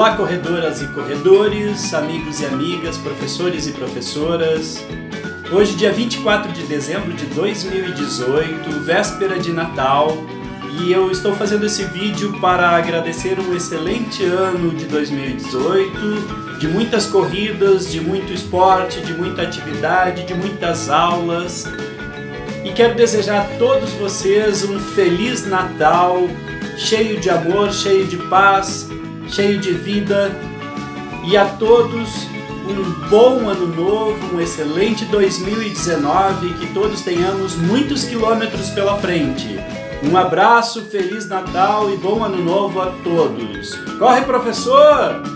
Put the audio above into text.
Olá, corredoras e corredores, amigos e amigas, professores e professoras. Hoje, dia 24 de dezembro de 2018, véspera de Natal, e eu estou fazendo esse vídeo para agradecer um excelente ano de 2018, de muitas corridas, de muito esporte, de muita atividade, de muitas aulas. E quero desejar a todos vocês um Feliz Natal, cheio de amor, cheio de paz, cheio de vida, e a todos um bom ano novo, um excelente 2019, que todos tenhamos muitos quilômetros pela frente. Um abraço, Feliz Natal e bom ano novo a todos. Corre, professor!